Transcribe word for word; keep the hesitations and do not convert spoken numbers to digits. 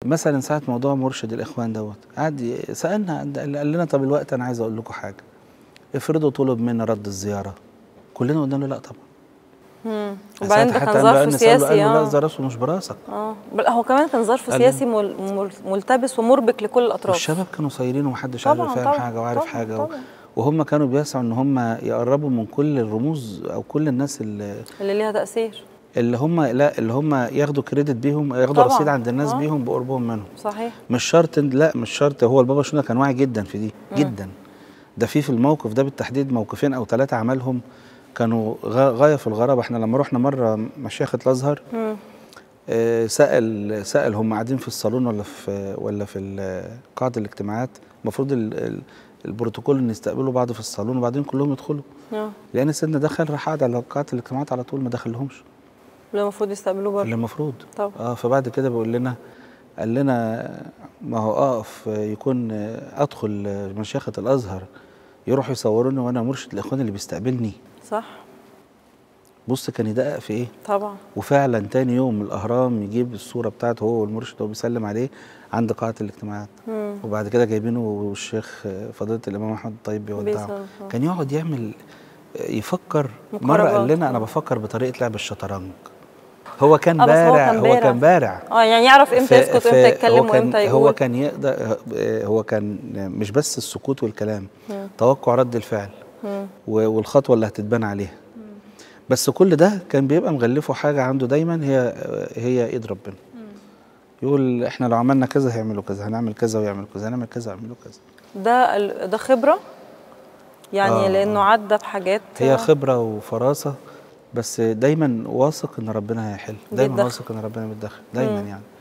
مثلا ساعه موضوع مرشد الاخوان دوت قعد سالنا، قال لنا طب الوقت انا عايز اقول لكم حاجه، افرضوا طلب منا رد الزياره، كلنا قلنا له لا طبعا. امم وبعدين ده كان ظرف سياسي. قال له لا، ده راسه مش براسك. اه هو كمان كان ظرف سياسي مل... ملتبس ومربك لكل الاطراف. والشباب كانوا صايرين ومحدش عارف فاهم حاجه وعارف طبعًا حاجه طبعًا. وهم كانوا بيسعوا ان هم يقربوا من كل الرموز او كل الناس اللي اللي ليها تاثير، اللي هم لا اللي هم ياخدوا كريدت بيهم، ياخدوا رصيد عند الناس آه. بيهم بقربهم منهم. صحيح. مش شرط، لا مش شرط. هو البابا شنودة كان واعي جدا في دي مم. جدا. ده في في الموقف ده بالتحديد موقفين او ثلاثه عملهم كانوا غايه في الغرابه. احنا لما رحنا مره مشيخه الازهر آه سال سال هم قاعدين في الصالون ولا في ولا في قاعه الاجتماعات، المفروض البروتوكول ان يستقبلوا بعض في الصالون وبعدين كلهم يدخلوا. اه لان سيدنا دخل راح قعد على قاعه الاجتماعات على طول، ما دخلهمش. اللي المفروض يستقبلوه بره. اللي المفروض طبعا. اه فبعد كده بيقول لنا، قال لنا ما هو اقف يكون ادخل مشيخه الازهر يروحوا يصوروني وانا مرشد الاخوان اللي بيستقبلني. صح. بص كان يدقق في ايه. طبعا. وفعلا تاني يوم الاهرام يجيب الصوره بتاعته هو والمرشد وهو بيسلم عليه عند قاعه الاجتماعات. مم. وبعد كده جايبينه والشيخ فضيله الامام احمد الطيب بيودعه. كان يقعد يعمل يفكر. مره قال لنا انا بفكر بطريقه لعب الشطرنج. هو كان بارع. هو كان بارع اه يعني يعرف امتى يسكت وامتى يتكلم وامتى يقول. هو كان يقدر، هو كان مش بس السكوت والكلام، مم. توقع رد الفعل مم. والخطوه اللي هتتبنى عليها. مم. بس كل ده كان بيبقى مغلفه حاجه عنده دايما، هي هي ايد ربنا. مم. يقول احنا لو عملنا كذا هيعملوا كذا، هنعمل كذا ويعملوا كذا، هنعمل كذا ويعملوا كذا. ده ده خبره يعني آه. لانه عدى بحاجات. هي خبره وفراسه، بس دايما واثق ان ربنا هيحل، دايما واثق ان ربنا بيتدخل دايما. مم. يعني